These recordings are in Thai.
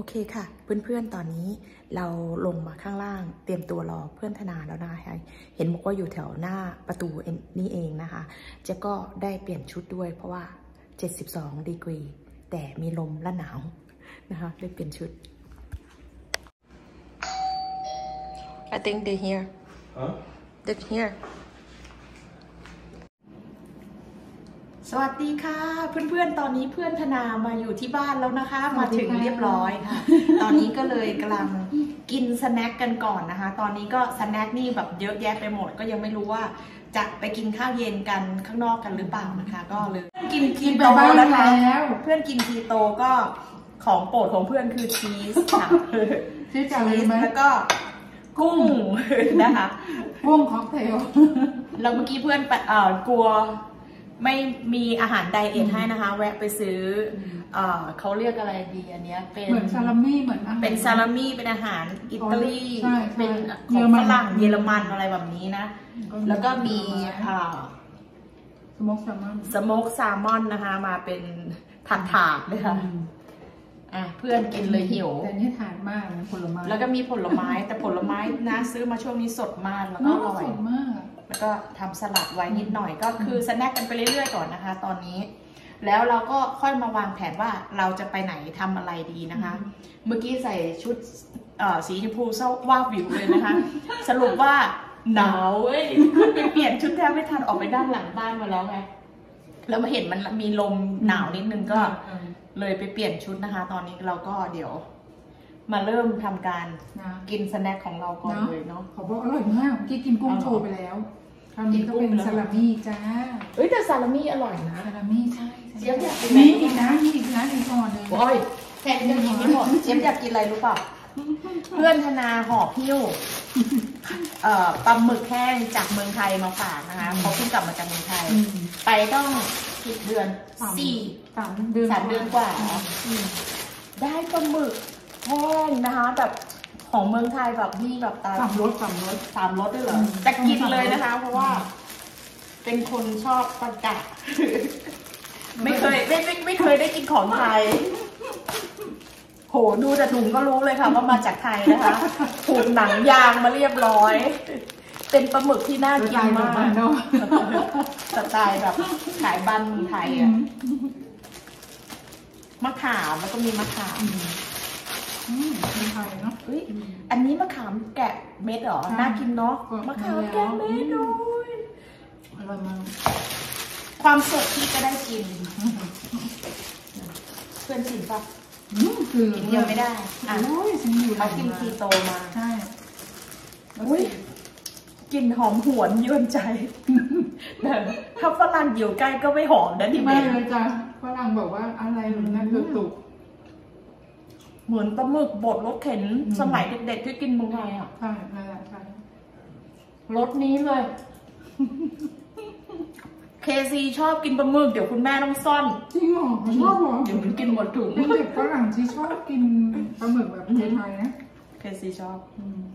โอเคค่ะเพื่อนๆตอนนี้เราลงมาข้างล่างเตรียมตัวรอเพื่อนธนาแล้วนะคะเห็นบอกว่าอยู่แถวหน้าประตูนี่เองนะคะเจ๊ก็ได้เปลี่ยนชุดด้วยเพราะว่า72 ดีกรีแต่มีลมและหนาวนะคะได้เปลี่ยนชุด I think they're here. Huh? They're here. สวัสดีค่ะเพื่อนๆตอนนี้เพื่อนธนามาอยู่ที่บ้านแล้วนะคะมาถึงเรียบร้อยค่ะตอนนี้ก็เลยกำลังกินสแน็คกันก่อนนะคะตอนนี้ก็สแน็คนี่แบบเยอะแยะไปหมดก็ยังไม่รู้ว่าจะไปกินข้าวเย็นกันข้างนอกกันหรือเปล่านะคะก็เลยกินคีโตนะคะเพื่อนกินคีโตก็ของโปรดของเพื่อนคือชีสค่ะชีสแล้วก็กุ้งนะคะกุ้งค็อกเทลแล้วเมื่อกี้เพื่อนกลัวไม่มีอาหารไดเอทให้นะคะแวะไปซื้อเขาเรียกอะไรดีอันเนี้ยเป็นเหมือนซาลามี่เหมือนเป็นซาลามี่เป็นอาหารอิตาลีเป็นของฝรั่งเยอรมันอะไรแบบนี้นะแล้วก็มีสโมกแซลมอนนะคะมาเป็นถาดเลยค่ะเพื่อนกินเลยหิวแต่นี่ทานมากนะผลไม้แล้วก็มีผลไม้แต่ผลไม้นะซื้อมาช่วงนี้สดมากแล้วก็อร่อยมากแล้วก็ทำสลัดไว้นิดหน่อยก็คือสแน็คกันไปเรื่อยๆก่อนนะคะตอนนี้แล้วเราก็ค่อยมาวางแผนว่าเราจะไปไหนทำอะไรดีนะคะเมื่อกี้ใส่ชุดสีชมพูเศร้าว่าวิวเลยนะคะสรุปว่าหนาวเว้ยไปเปลี่ยนชุดแทบไม่ทันออกไปด้านหลังบ้านมาแล้วไงแล้วมาเห็นมันมีลมหนาวนิดนึงก็เลยไปเปลี่ยนชุดนะคะตอนนี้เราก็เดี๋ยวมาเริ่มทำการกินสแน็คของเราก่อนเลยเนาะขอบอกอร่อยมากที่กินกุ้งโชว์ไปแล้วคราวนี้ก็เป็นซาลามี่จ้าแต่ซาลามี่อร่อยนะซาลามี่ใช่เจี๊ยบอยากกินนี่อีกนะอีกก่อนเลยโอ้ยแทนจะกินไม่หมดเจี๊ยบอยากกินอะไรรู้เปล่าเพื่อนธนาห่อพิ้วปลาหมึกแห้งจากเมืองไทยมาฝากนะคะเขาเพิ่งกลับมาจากเมืองไทยไปต้อง10 เดือน3 เดือนกว่าได้ปลาหมึกแห้งนะคะแบบของเมืองไทยแบบนี่แบบ 3 รสด้วยเหรอแต่กินเลยนะคะเพราะว่าเป็นคนชอบปลากระไม่เคยได้กินของไทยโหดูแต่ถุงก็รู้เลยค่ะว่ามาจากไทยนะคะถูกหนังยางมาเรียบร้อยเป็นปลาหมึกที่น่ากินมากสไตล์แบบขายบ้านไทยอ่ะมะขามแล้วก็มีมะขามไทยเนาะอันนี้มะขามแกะเม็ดเหรอน่ากินเนาะมะขามแกะเม็ดด้วยอร่อยมากความสดที่จะได้กินเพื่อนกินปะคือเดียวไม่ได้เขากินคีโตมาใช่กลิ่นหอมหวนยวนใจถ้าฝรั่งอยู่ใกล้ก็ไม่หอมนะที่ไม่เลยจ้ะฝรั่งบอกว่าอะไรนั่นคือตุกเหมือนปลาหมึกบดรสเข็นสมัยเด็กๆที่กินเมืองไทยอ่ะใช่นั่นแหละใช่รสนี้เลยเคซีชอบกินปลาหมึกเดี๋ยวคุณแม่ต้องซ่อนจริงเหรอชอบเหรอเดี๋ยวมันกินหมดถุงเด็กฝรั่งที่ชอบกินปลาหมึกแบบไทยๆนะเคซีชอบ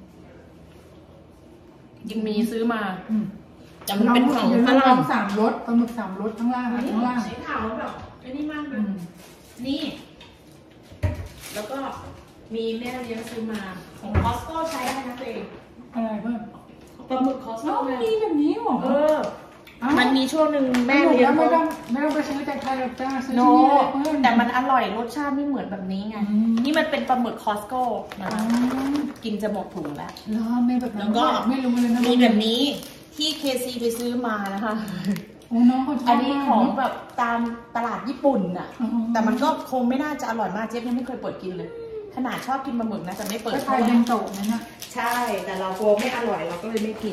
ยังมีซื้อมาแต่มันเป็นของฝรั่ง 3 รสปลาหมึก3 รสข้างล่างสีขาวแบบไอ้นี่มากเลยนี่แล้วก็มีแม่เลี้ยงซื้อมาของคอสโต้ใช้ได้นะตัวเองอะไรเพิ่มปลาหมึกคอสโต้มีแบบนี้หรอมันมีช่วงหนึ่งแม่เลี้ยงไม่ต้องไปซื้อจากไทยหรอกจ้าซื้อที่นี่แต่มันอร่อยรสชาติไม่เหมือนแบบนี้ไงนี่มันเป็นปลาหมึกคอสโต้กินจะหมดถุงแล้วแล้วก็ไม่รู้เลยนะมีแบบนี้ที่เคซีไปซื้อมานะคะอันนี้ของแบบตามตลาดญี่ปุ่นอ่ะแต่มันก็คงไม่น่าจะอร่อยมากเจ๊ยังไม่เคยเปิดกินเลยขนาดชอบกินปลาหมึกนะแต่ไม่เปิดไทยเป็นโตนั่นนะใช่แต่เรากลัวไม่อร่อยเราก็เลยไม่กิน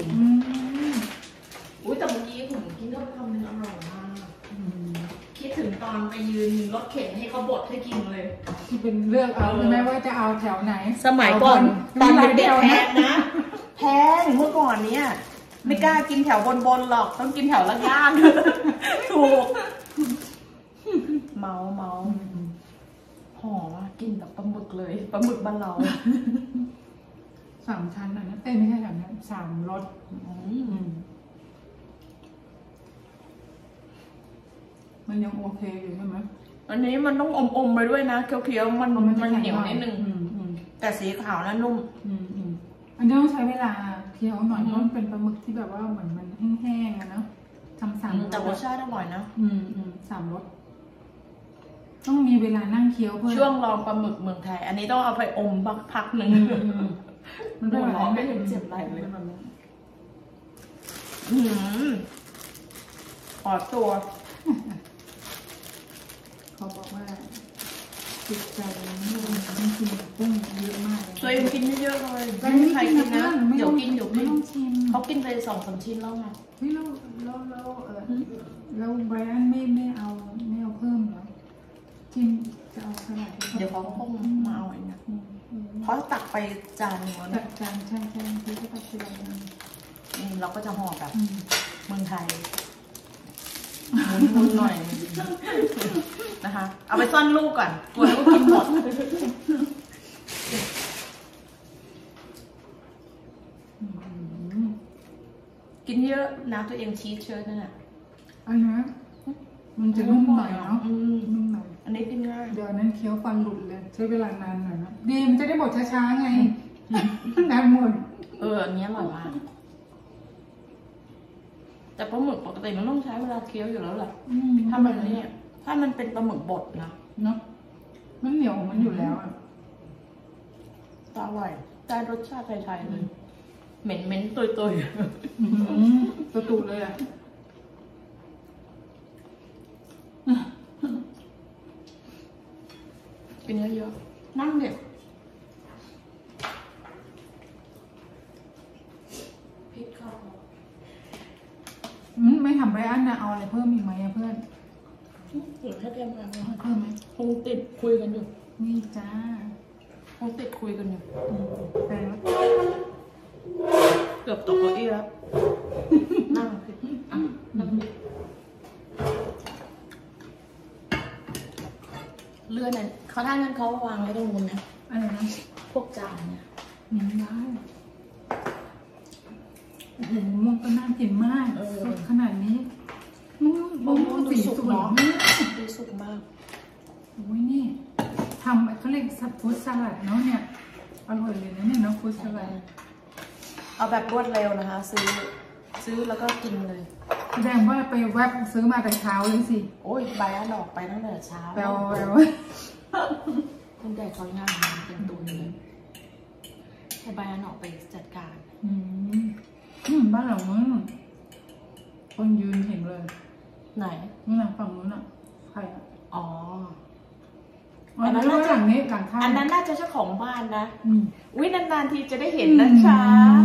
แต่เมื่อกี้ผมกินก็คำนึงอร่อยมากคิดถึงตอนไปยืนรถเข็นให้เขาบดให้กินเลยที่เป็นเลือกเอาใช่ไหมว่าจะเอาแถวไหนสมัยก่อนตอนเด็กๆแพงนะแพงเมื่อก่อนเนี้ยไม่กล้ากินแถวบนหรอกต้องกินแถวล่างๆถูกเมาหอมกินแบบปลาหมึกเลยปลาหมึกบ้านเรา 3 ชั้นนะไม่ใช่3 ชั้น3 รสมันยังโอเคอยู่ใช่ไหมอันนี้มันต้องอมๆไปด้วยนะเคี้ยวๆมันเหนียวนิดนึงแต่สีขาวแล้วนุ่มอันนี้ต้องใช้เวลาเคี้ยวหน่อยเพราะมันเป็นปลาหมึกที่แบบว่าเหมือนมันแห้งๆอะเนาะทำ3 รสแต่รสชาติอร่อยนะ 3 รสต้องมีเวลานั่งเคี้ยวเพื่อช่วงลองปลาหมึกเมืองไทยอันนี้ต้องเอาไปอมพักหนึ่งมันเป็นอะไรไม่เห็นเจ็บอะไรเลยขอตัวเขาบอกว่าจิตใจไม่กินกุ้งเยอะมากตัวเองกินเยอะเลยไม่มีใครกินนะเดี๋ยวกินเขากินไป2-3 ชิ้นแล้วไงเฮ้ยแล้วไบรอันไม่เอาเพิ่มเหรอกินจะเอาสลัดเดี๋ยวเขาคงมาเอาเองนะเขาตักไปจานนึงแล้วจานใช่ที่เขาตักไปจานนึงเราก็จะห่อแบบเมืองไทยมุนหน่อยนะคะเอาไปซ่อนลูกก่อนกลัวลูกกินหมดกินเยอะนะตัวเองชีสเชิญนั่นแหละอันนี้มันจะนุ่มหน่อยเนาะนุ่มหน่อยอันนี้กินง่ายเดี๋ยวนั้นเคี้ยวฟันหลุดเลยใช้เวลานานหน่อยนะดีมันจะได้หมดช้าๆไงนานหมดอันนี้อร่อยมากแต่ปลาหมึกปกติมันต้องใช้เวลาเคี้ยวอยู่แล้วแหละถ้ามันเป็นปลาหมึกบดนะเนาะมันเหนียวมันอยู่แล้วอ่ะอร่อยได้รสชาติไทยๆเลยเหม็นตุยตัวเลยอ่ะกินเยอะๆนั่งเด็กพริกข้าวไม่ทำไรอันนะเอาอะไรเพิ่มอีกไหมเพื่อนหรือถ้าเตรียมมาเพิ่มไหมคงติดคุยกันอยู่นี่จ้าคงติดคุยกันอยู่ไปแล้วเกือบตกเก้าอี้แล้วนั่งเลื่อนนั่นเขาท่านั้นเขาวางไว้ตรงนู้นนะอะไรนะพวกจานเนี่ยได้โอ้โหมันก็น่ากินมากสดขนาดนี้มันสีสุกมากดูสุกมากโอ้ยนี่ทำเขาเรียกฟู้ดสลัดเนาะเนี่ยอร่อยเลยนะเนี่ยเนาะฟู้ดสลัดเอาแบบรวดเร็วนะคะซื้อแล้วก็กินเลยแสดงว่าไปแวบซื้อมาแต่เช้าเลยสิโอ้ยใบอันออกไปตั้งแต่เช้าแปลตั้งแต่เขางานเต็มตัวเลยให้ใบอันออกไปจัดการบ้านหลังนู้นคนยืนเห็นเลยไหนนี่หลังฝั่งนู้นอ่ะใครอ่ะอ๋ออันนั้นน่าจะหลังข้างอันนั้นน่าจะเจ้าของบ้านนะวินานๆทีจะได้เห็นนะคะ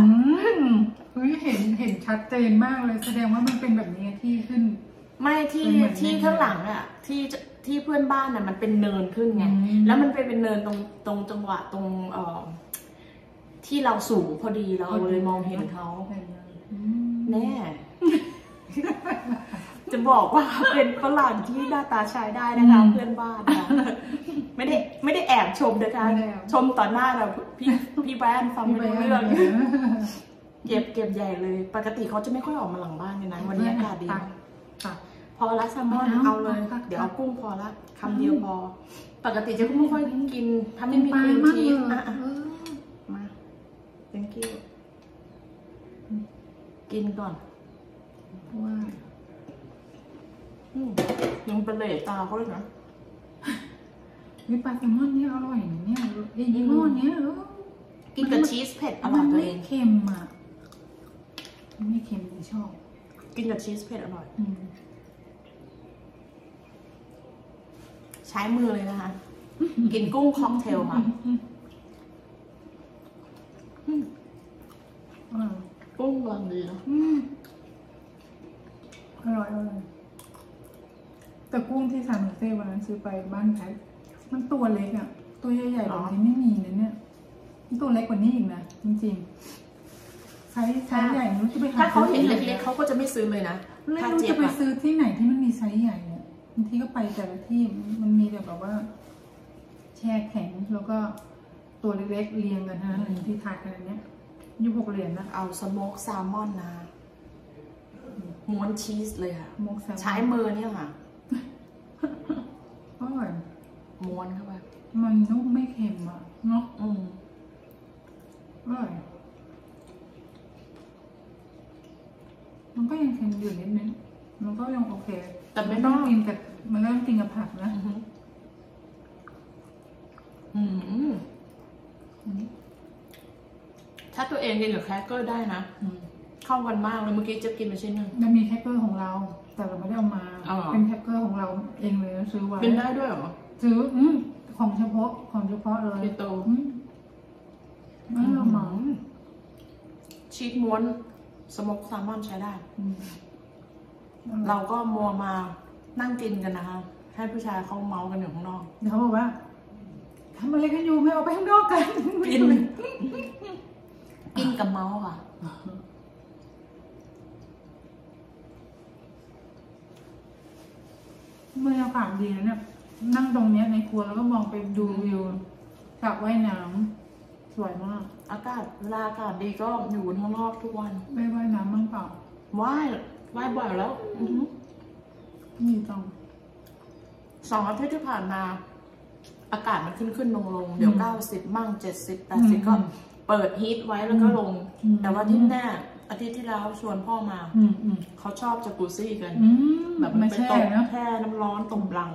เห็นชัดเจนมากเลยแสดงว่ามันเป็นแบบนี้ที่ขึ้นไม่ที่ข้างหลังอ่ะที่เพื่อนบ้านอ่ะมันเป็นเนินขึ้นไงแล้วมันเป็นเนินตรงจังหวะตรงที่เราสูงพอดีเราเลยมองเห็นเขาแน่จะบอกว่าเป็นฝรั่งที่หน้าตาใช้ได้นะคะเพื่อนบ้านนะไม่ได้แอบชมนะคะชมต่อหน้าเราพี่แบนฟังไม่รู้เรื่องเก็บใหญ่เลยปกติเขาจะไม่ค่อยออกมาหลังบ้านเลยนะวันนี้อากาศดีพอละแซลมอนเอาเลยเดี๋ยวเอากุ้งพอละคำเดียวพอปกติจะไม่ค่อยกินถ้าไม่มีครีมชีสมา thank you กินก่อนว่ายังเป็นเหล่ตาเขาเลยนะวิปลาแซลมอนนี่อร่อยเนี่ยยี่ห้อนี้กินกับชีสเผ็ดอร่อยตัวเองเค็มอ่ะไม่เค็มชอบกินกับชีสเผ็ดอร่อยใช้มือเลยนะคะกินกุ้งค็อกเทลค่ะกุ้งกำลังดีนะอร่อยแต่กุ้งที่ซานโฮเซ่วันนั้นซื้อไปบ้านแพทมันตัวเล็กอ่ะตัวใหญ่ๆแบบนี้ไม่มีนะเนี่ยตัวเล็กกว่านี้อีกนะจริงๆไซส์ใหญ่นู้นจะไปหาถ้าเขาเห็นเล็กๆเขาก็จะไม่ซื้อเลยนะถ้าจะไปซื้อที่ไหนที่มันมีไซส์ใหญ่เนี่ยบางทีก็ไปแต่ละที่มันมีแบบว่าแช่แข็งแล้วก็ตัวเล็กๆเรียงกันนะอะไรที่ทานกันเนี้ย26 เหรียญนะเอาสโมกแซลมอนนะม้วนชีสเลยค่ะใช้มือเนี่ยค่ะอร่อยม้วนเข้าไปมันนุ่มไม่เค็มอ่ะเนาะอร่อยมันก็ยังเค็มอยู่นิดนึงมันก็ยังโอเคแต่ไม่ต้ต้ออง งกินกับมันก็ต้องกินกับผักนะถ้าตัวเองกินกับแครกเกอร์ได้นะเข้ากันมากเลยเมื่อกี้จะกินไปชิ้นหนึ่งมันมีแคคเกอร์ของเรา แต่เราไม่ได้เอามาอ๋อเป็นแคคเกอร์ของเราเองเลยซื้อไว้เป็นได้ด้วยเหรอซื้อของเฉพาะเลยเคโตนั่นเราเหมาชีสม้วนสโมกแซลมอนใช้ได้เราเราก็มัวมานั่งกินกันนะคะให้ผู้ชายเขาเมากันอยู่ข้างนอกเดี๋ยวเขาบอกว่าทำอะไรกันอยู่ไม่ออกไปข้างนอกกันกิน กินกับเมาค่ะบรรยากาศดีนะเนี่ยนั่งตรงเนี้ยในครัวแล้วก็มองไปดูวิวสระว่ายน้ำสวยมากอากาศเวลาอากาศดีก็อยู่ข้างนอกทุกวันไปว่ายน้ำบ้างเปล่าว่ายบ่อยแล้วมีจัง 2 อาทิตย์ที่ผ่านมา อากาศมันขึ้นลงเดี๋ยว90มั่ง70 80ก็เปิดฮีทไว้แล้วก็ลง แต่ว่าที่แน่อาทิตย์ที่แล้วชวนพ่อมาเขาชอบจากุซี่กัน แบบมันไม่เป็นแช่ตบนะแช่น้ำร้อนตบหลัง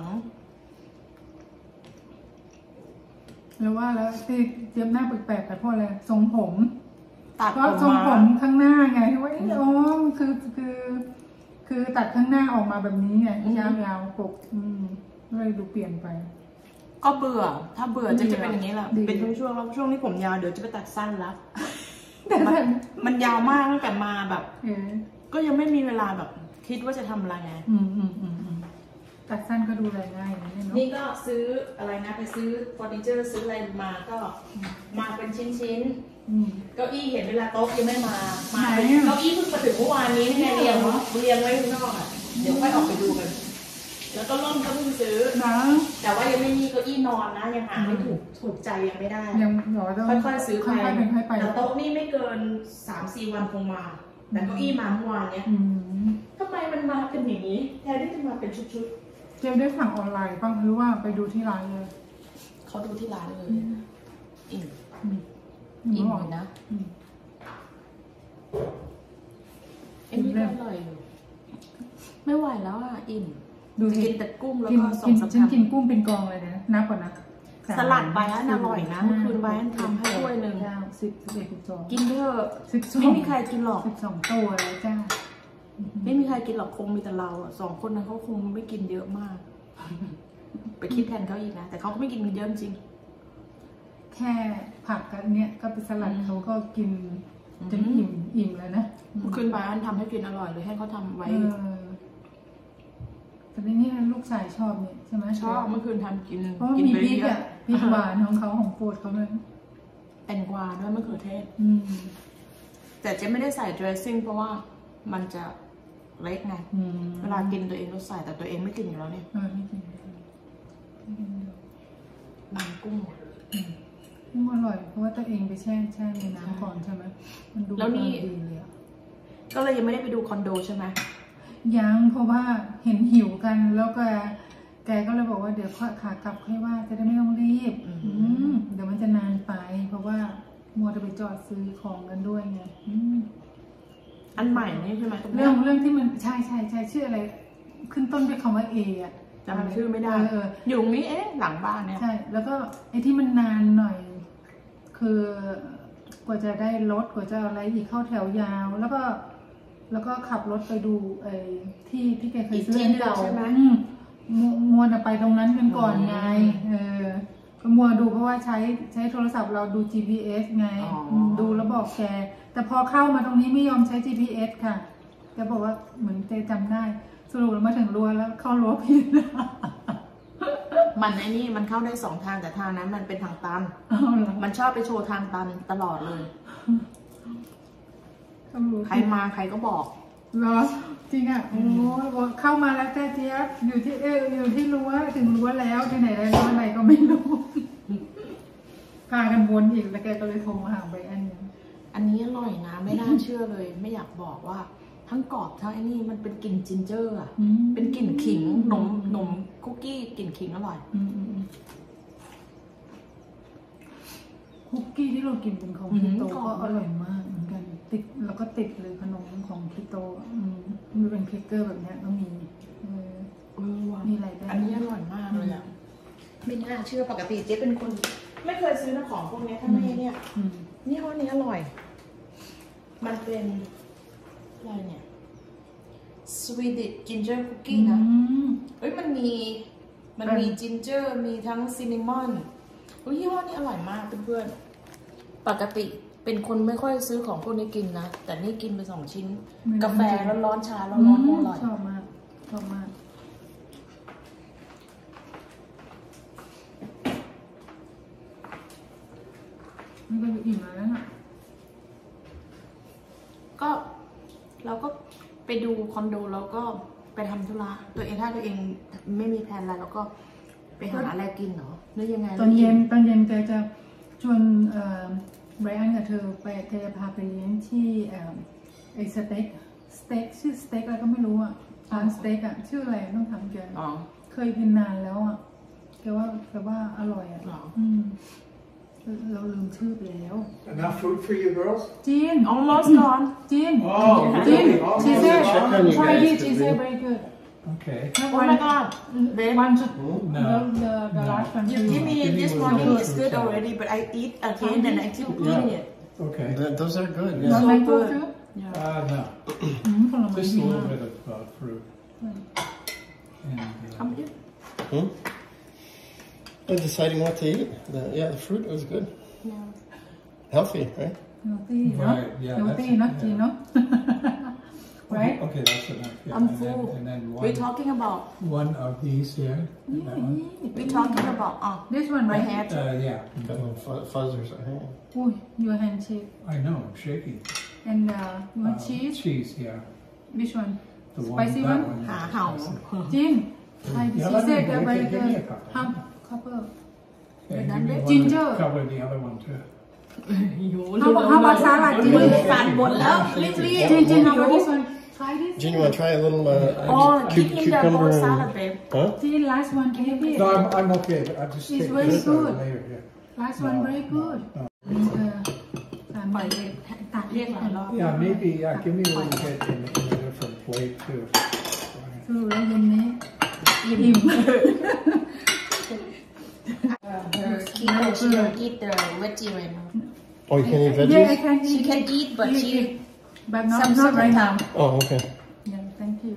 แล้วว่าแล้วที่เจี๊ยบหน้าแปลกๆแต่เพราะอะไรทรงผมตัดก็ออกทรงมาผมข้างหน้าไงที่ว่าอ๋อคือตัดข้างหน้าออกมาแบบนี้ไงยาวๆปกเลยดูเปลี่ยนไปก็เบื่อ ถ้าเบื่อจะเป็นอย่างนี้แหละดีเป็นช่วงๆแล้วช่วงนี้ผมยาวเดี๋ยวจะไปตัดสั้นแล้วแต่มันยาวมากตั้งแต่มาแบบเออก็ยังไม่มีเวลาแบบคิดว่าจะทำอะไรไงตัดสั้นก็ดูแลง่ายนะเนี่ยเนาะนี่ก็ซื้ออะไรนะไปซื้อเฟอร์นิเจอร์ซื้ออะไรมาก็มาเป็นชิ้นๆเก้าอี้เห็นเวลาโต๊ะยังไม่มาเป็นเก้าอี้เพิ่งมาถึงเมื่อวานนี้นี่ไงเรียงไว้ข้างนอกอ่ะเดี๋ยวค่อยออกไปดูกัน แล้วก็ร่มก็เพิ่งซื้อนะแต่ว่ายังไม่มีเก้าอี้นอนนะยังหาไม่ถูกใจยังไม่ได้ยังหนอต้องค่อยๆซื้อไปค่อยๆเป็นค่อยไปแต่โต๊ะนี่ไม่เกิน 3-4 วันคงมา แต่เก้าอี้มาเมื่อวานเนี้ยทำไมมันมาเป็นอย่างนี้แทนที่จะมาเป็นชุดเจ๊ได้สั่งออนไลน์ป่ะหรือว่าไปดูที่ร้านเลยๆเขาดูที่ร้านเลยอิ่มอิ่อิ่มหรเลยนะอืมเอ็มนี่ก็อร่อยอยู่ไม่ไหวแล้วอ่ะอิ่มดูสิกินแต่กุ้งแล้วกินก็สอกิงนสามฉันคำกินกุ้งเป็นกองเลยนะนับก่อนนะสลัดใบอันอร่อยนะเมื่อคืนใบอันทำให้ถ้วยหนึ่ง 10 11 12 กินเถอะ 12 ไม่มีใครกินหรอก 12ตัวเลยจ้าไม่มีใครกินหรอกคงมีแต่เราอ่ะ2 คนนั้นเขาคงไม่กินเยอะมาก ไปคิดแทนเขาอีกนะแต่เขาก็ไม่กินเยอะจริงแค่ผักกันเนี้ยก็เป็นสลัดเขาก็กินจนอิ่มแล้วนะเมื่อคืนใบอันทำให้กินอร่อยเลยให้เขาทำไว้แต่นี่ลูกชายชอบเนี่ยใช่ไหมชอบเมื่อคืนทำกินเพราะมันกินมีไปพริกเยอ่ะอะพริกหวานของเขาของโปรดเขาเลยแตงกวาด้วยมะเขือเทศอืมแต่เจ๊ไม่ได้ใส่ dressing เพราะว่ามันจะเล็กไง เวลากินตัวเองเราใส่แต่ตัวเองไม่กินอยู่แล้วเนี่ยไม่กินมันกุ้งกุ้งอร่อยเพราะว่าตัวเองไปแช่ในน้ำก่อนใช่ไหมมันดูดีเลยอ่ะก็เลยยังไม่ได้ไปดูคอนโดใช่ไหมยังเพราะว่าเห็นหิวกันแล้วแกก็เลยบอกว่าเดี๋ยวขากลับค่อยว่าจะได้ไม่ต้องรีบเดี๋ยวมันจะนานไป เพราะว่ามัวจะไปจอดซื้อของกันด้วยไงอันใหม่นี่ใช่ไหมตรงเรื่องที่มันใช่ชื่ออะไร ขึ้นต้นด้วยคำว่าเออ่ะจำชื่อไม่ได้อยู่ตรงนี้หลังบ้านเนี่ยใช่แล้วก็ไอ้ที่มันนานหน่อย คือกว่าจะได้รถกว่าจะอะไรอีกเข้าแถวยาว แล้วก็ขับรถไปดูไอ้ที่แกเคยซื้อให้เรามัวจะไปตรงนั้นกันก่อนไงก็มัวดูเพราะว่าใช้โทรศัพท์เราดู GPS ไงดูแล้วบอกแกแต่พอเข้ามาตรงนี้ไม่ยอมใช้ GPS ค่ะแกบอกว่าเหมือนเจจำได้สรุปมาถึงรั้วแล้วเข้ารั้วผิดมันไอ้นี่มันเข้าได้2 ทางแต่ทางนั้นมันเป็นทางตันมันชอบไปโชว์ทางตันตลอดเลยใครมาใครก็บอกเหรอจริงอ่ะโอ้เข้ามาแล้วแต่เจี๊ยบอยู่ที่รั้วถึงรั้วแล้วที่ไหนได้รั้วไหนก็ไม่รู้พากันวนอีกแล้วแกก็เลยโทรมาหาไบรอันอันนี้อร่อยนะไม่น่าเชื่อเลย ไม่อยากบอกว่าทั้งกรอบทั้งไอ้นี่มันเป็นกลิ่นจินเจอร์อ่ะเป็นกลิ่นขิงนมคุกกี้กลิ่นขิงอร่อยกี้ที่เรากินเป็นของคีโตก็อร่อยมากเหมือนกันติดแล้วก็ติดเลยขนมของคีโตมันเป็นเคกเกอร์แบบนี้ก็มีมีอะไรได้อันนี้อร่อยมากเลยอ่ะไม่น่าเชื่อปกติเจ๊เป็นคนไม่เคยซื้อน้ำของพวกนี้ถ้าไม่เนี่ยนี่ห้อนี้อร่อยมันเป็นอะไรเนี่ย Swedish ginger cookie นะเอ้ยมันมีจินเจอร์มีทั้งซินนามอนยี่ห้อนี้อร่อยมากเพื่อนๆปกติเป็นคนไม่ค่อยซื้อของพวกนี้กินนะแต่นี่กินไป2 ชิ้นกาแฟร้อนๆชาร้อนๆอร่อยชอบมากชอบมากมันก็อยู่อิ่มแล้วน่ะก็เราก็ไปดูคอนโดแล้วก็ไปทำธุระตัวเองถ้าตัวเองไม่มีแผนอะไรแล้วก็ไปหาอะไรกินเหรอหรือยังไงตอนเย็นแกจะชวนไบรอันกับเธอไปแกจะพาไปเลี้ยงที่ไอสเต็กชื่อสเต็กอะไรก็ไม่รู้อ่ะร้านสเต็กอ่ะชื่ออะไรต้องถามแกเคยกินนานแล้วอ่ะแกว่าอร่อยอ่ะเราลืมชื่อไปแล้ว Enough food for you girls? จีน almost gone จีนจีน she said try this she said very good Okay. oh my god one the last one you give me this morning is good already but I eat again and I keep eating it Okay. Those are good. Yeah. so good No. Just a little bit of fruit. Come here. I'm deciding what to eat. The fruit was good. Yeah. Healthy, right? healthy Right, yeah, healthy that's- not yeah. จีนเนาะ right Okay, that's enough. Yeah. I'm and full Then, and then we're talking about one of these here. That one. we're talking about this one my right hair Yeah. Got little fuzzers. oh your handshake I know. I'm shaky. and you want cheese Cheese, yeah. which one The Spicy that one? one. หาเห่าจีน Hi Yeah, she let me- said give very me- give good me a couple. half couple Yeah, give me one Ginger. to cover the other one too. how about salad จีนฝานบนแล้วรีบจีน how about this one try this Gene, you want to try a little oh give him the cucumber? whole salad babe Huh? จีน last one can you eat No, I'm okay. I just It's take very this good. later. Yeah. last one very good สามใบตัดเรียกหลายรอบ Yeah, maybe. Give me a little bit in a different plate too. สรุปแล้วเย็นนี้อิ่ม she don't eat the veggie right now Oh, you can't eat yeah I veggies? can she can eat but she but not some right now Oh, okay. yeah thank you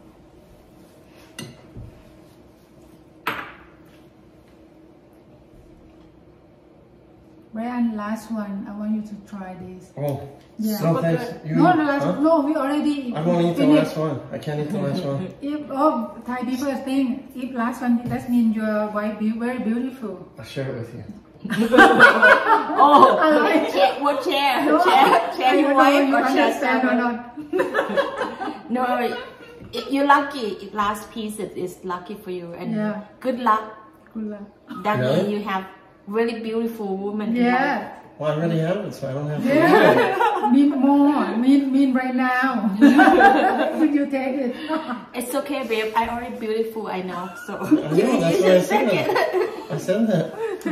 Brian last one I want you to try this Oh, yeah no thanks. You, no the last huh? no we already I won't eat the finished. last one. I can't eat the last one. If Thai people think if last one that means your wife be very beautiful. I'll share it with you. oh what share your wife you or share understand or someone not? no you're lucky if last piece is lucky for you and Yeah. good luck Good luck. that Really? means you have really beautiful woman in life. Yeah. Well, I already have it, so I don't have to. Yeah. Mean more. Mean right now. Would you take it? It's okay, babe. I already beautiful. I know. So. I know, that's why I said that. I said that.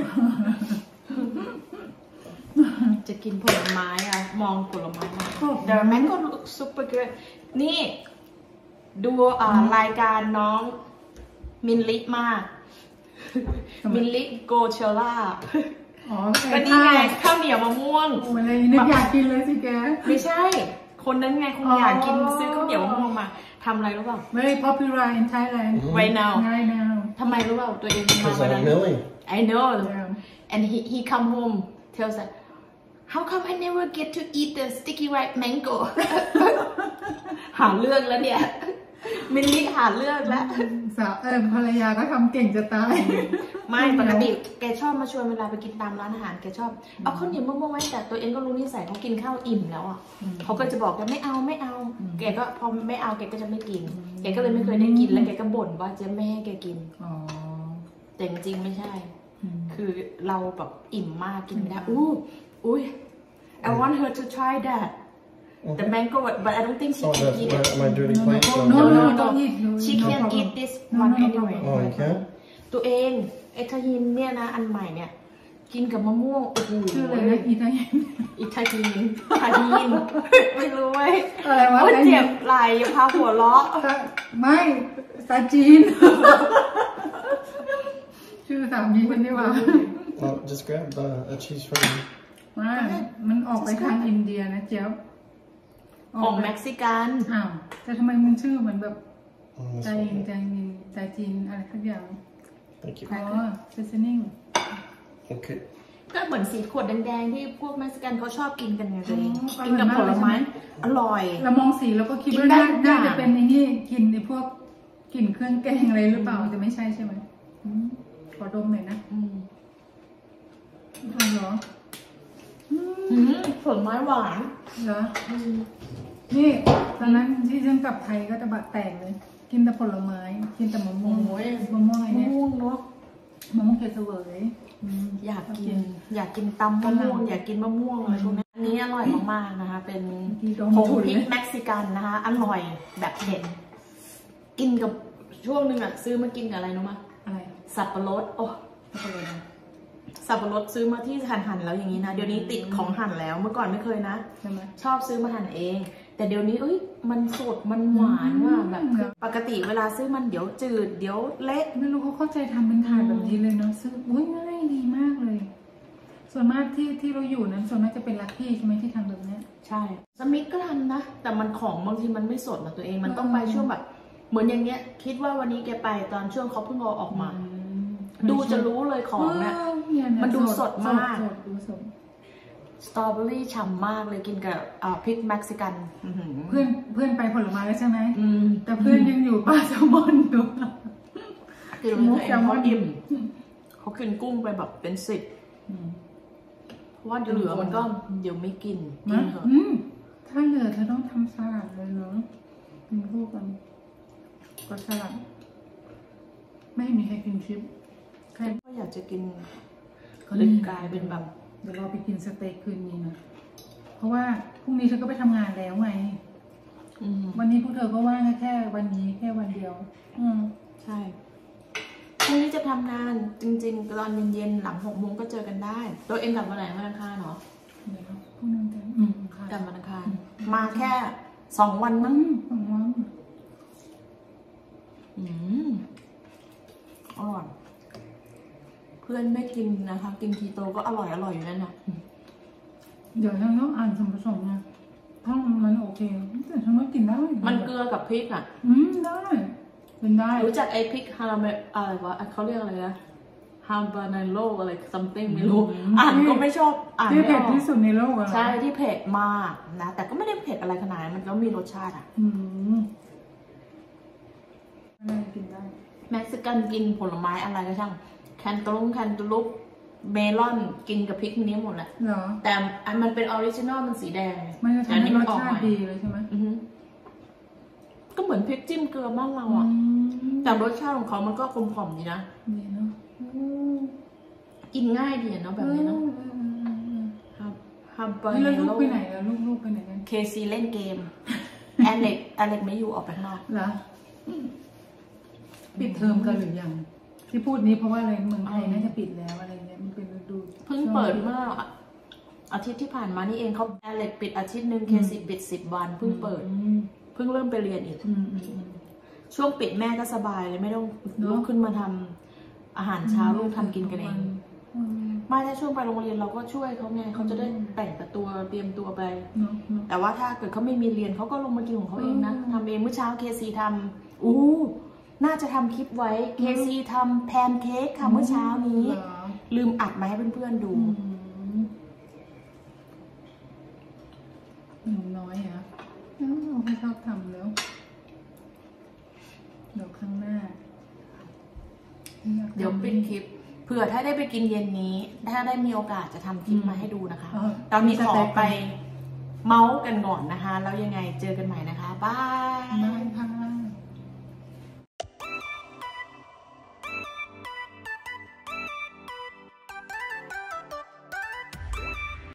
จะกินผลไม้อะมองผลไม้มา The mango look super good นี่ ดูรายการน้องมินลิมาก มินลิโกเชล่าอ๋อก็นี่ไงข้าวเหนียวมะม่วงโอ้ยนึกอยากกินเลยสิแกไม่ใช่ คนนั้นไงคงอยากกินซื้อข้าวเหนียวมะม่วงมาทำอะไรรู้เปล่า Very popular in Thailand right now right now ทำไมรู้เปล่าตัวเองมา Because วันนั้ I'm น Millie. I know Yeah. and he come home tells us how come I never get to eat the sticky ripe mango หาเรื่องแล้วเนี่ยมิลลิหาเรื่องแล้วสาวภรรยาก็ทำเก่งจะตายไม่ปกติแกชอบมาชวนเวลาไปกินตามร้านอาหารแกชอบเอาข้าวเหนียวมะม่วงไว้แต่ตัวเองก็รู้นิสัยเขากินข้าวอิ่มแล้วอ่ะเขาก็จะบอกแกไม่เอาแกก็พอไม่เอาแกก็จะไม่กินแกก็เลยไม่เคยได้กินแล้วแกก็บ่นว่าเจ๊ไม่ให้แกกินอ๋อแต่จริงๆไม่ใช่ คือเราแบบอิ่มมากกินไม่ได้อุ้ย I want her to try that the mango but I don't think she Oh, can eat it my dirty plate. No, no, don't eat. she No can't problem. eat this No, one no anyway Oh, you can? ตัวเองไอ้ทาฮินเนี่ยนะอันใหม่เนี่ยกินกับมะม่วงโอ้โหชื่ออะไรนะอีไทยอิตาลีนไม่รู้เว้ยอะไรวะโอ้ยเจ็บไหล่พาหัวเราะไม่ตาจีน ชื่อสามีฉันดีกว่า Well, just grab a cheese from me. ว่ามันออกไปทางอินเดียนะเจ๊ยบของเม็กซิกันอ้าวแต่ทำไมมันชื่อเหมือนแบบ This ใจ one. ใจจีนอะไรสักอย่าง Thank you. อ๋อเซซนิ่ง Okay. ก็เหมือนสีขวดแดงๆที่พวกเม็กซิกันเขาชอบกินกันไงตัวเองอ๋อกินกับผลไม้อร่อยเรามองสีแล้วก็คิดว่ากินได้น่าทุกอย่างจะเป็นไอ้นี่กินไอ้พวกกลิ่นเครื่องแกงอะไรหรือเปล่าแต่ไม่ใช่ใช่ไหมขอดมหน่อยนะอ๋อเหรอผลไม้หวานเหรอนี่ตอนนั้นที่ฉันกลับไทยก็จะบะแตกเลย กินแต่ผลไม้กินแต่มะม่วงโอ้ยมะม่วงอะไรมะเนี่ยม่วงเนาะมะม่วงเกสเวยอยากกินตำมะม่วงอยากกินมะม่วงอะไรพวกนี้อันนี้อร่อยมากๆนะคะ เป็นผงพริกเม็กซิกันนะคะอร่อยแบบเผ็ดกินกับช่วงนึงอ่ะซื้อมากินกับอะไรรู้มั้ยอะไรสับปะรดโอ้ไม่เป็นไรนะสับปะรดซื้อมาที่หั่นแล้วอย่างนี้นะเดี๋ยวนี้ติดของหั่นแล้วเมื่อก่อนไม่เคยนะใช่ไหมชอบซื้อมาหั่นเอง แต่เดี๋ยวนี้มันสดมันหวานว่ะแบบปกติเวลาซื้อมันเดี๋ยวจืดเดี๋ยวเละไม่รู้เขาเข้าใจทำเป็นถาดแบบนี้เลยเนาะซื้ออุ้ยง่ายดีมากเลย ส่วนมากที่เราอยู่นั้นส่วนมากจะเป็นลักกี้ใช่ไหมที่ทำแบบเนี้ยใช่สมิธก็ทำนะแต่มันของบางทีมันไม่สดนะตัวเองมันต้องไปช่วงแบบเหมือนอย่างเงี้ยคิดว่าวันนี้แกไปตอนช่วงเขาเพิ่งเอาออกมา ดูจะรู้เลยของเนี่ย มันดูสดมากสดดูสดสตรอเบอรี่ฉ่ำมากเลยกินกับพริกเม็กซิกันเพื่อนไปผลไม้แล้วใช่ไหมอืมแต่เพื่อนยังอยู่ปลาแซลมอนอยู่คือตัวเองเขาอิ่มเขากินกุ้งไปแบบเป็น10เพราะว่าเหลือมันก็เดี๋ยวไม่กินกินเถอะถ้าเหลือเธอต้องทำสลัดเลยเนาะกินคู่กันก็สลัดไม่มีใครกินชิปใครก็อยากจะกินก็เลยนี่กลายเป็นแบบเดี๋ยวเราไปกินสเต็กคืนนี้นะเพราะว่าพรุ่งนี้เธอก็ไปทำงานแล้วไง วันนี้พวกเธอก็ว่างแค่วันนี้แค่วันเดียวใช่พรุ่งนี้จะทำงานจริงๆตอนเย็นๆหลัง6 โมงก็เจอกันได้ตัวเองกลับวันไหนวันอังคารเหรอเดี๋ยวพรุ่งนี้กันค่ะกลับวันอังคารมาแค่2 วันมั้งของวันอร่อยเพื่อนไม่กินนะคะกินคีโตก็อร่อยอยู่นั่นน่ะเดี๋ยวฉันต้องอ่านส่วนผสมนะถ้ามันโอเคแต่ฉันว่ากินได้มันเกลือกับพริกอ่ะได้เป็นได้รู้จักไอ้พริกฮาราเมลอะไรวะเขาเรียกอะไรนะฮาบานาโลอะไร something ไม่รู้อ่านก็ไม่ชอบอ่านที่ไม่เผ็อดอกที่สุดในโลกอะใช่ที่เผ็ดมากนะแต่ก็ไม่ได้เผ็ดอะไรขนาดนั้นมันก็มีรสชาติอ่ะได้กินได้เม็กซิกันกินผลไม้อะไรก็ช่างแคนตาลูปเมลอนกินกับพริกนี้หมดแหละเหรอแต่อันมันเป็นออริจินอลมันสีแดงมันจะทำให้รสชาติดีเลยใช่ไหมก็เหมือนพริกจิ้มเกลือบ้านเราอ่ะแต่รสชาติของเขามันก็กลมกล่อมดีนะดีเนาะกินง่ายดีเนาะแบบนี้เนาะฮับเบอร์แล้วเฮลูกโลไปไหนแล้วลูกไปไหนกันเคซีเล่นเกมอเล็กไม่อยู่ออกไปข้างนอกเหรอปิดเทอมกันหรือยังที่พูดนี้เพราะว่าอะไรเมืองไทยน่าจะปิดแล้วอะไรเงี้ยมันเป็นฤดูเพิ่งเปิดเมื่ออาทิตย์ที่ผ่านมานี่เองเขาอเล็กปิดอาทิตย์นึงเคซีปิด10 วันเพิ่งเปิดเพิ่งเริ่มไปเรียนอีกช่วงปิดแม่ก็สบายเลยไม่ต้องลุกขึ้นมาทำอาหารเช้าลูกทำกินกันเองไม่ถ้าช่วงไปโรงเรียนเราก็ช่วยเขาไงเขาจะได้แต่งตัวเตรียมตัวไปแต่ว่าถ้าเกิดเขาไม่มีเรียนเขาก็ลงมากินของเขาเองนะทำเองเมื่อเช้าเคซีทำน่าจะทำคลิปไว้เคซีทำแพนเค้กค่ะเมื่อเช้านี้ลืมอัดมาให้เพื่อนๆดูหนูน้อยเหรอเราไม่ชอบทำแล้วเดี๋ยวข้างหน้าเดี๋ยวปิดคลิปเผื่อถ้าได้ไปกินเย็นนี้ถ้าได้มีโอกาสจะทำคลิปมาให้ดูนะคะตอนนี้ขอไปเมาส์กันก่อนนะคะแล้วยังไงเจอกันใหม่นะคะบายบายค่ะ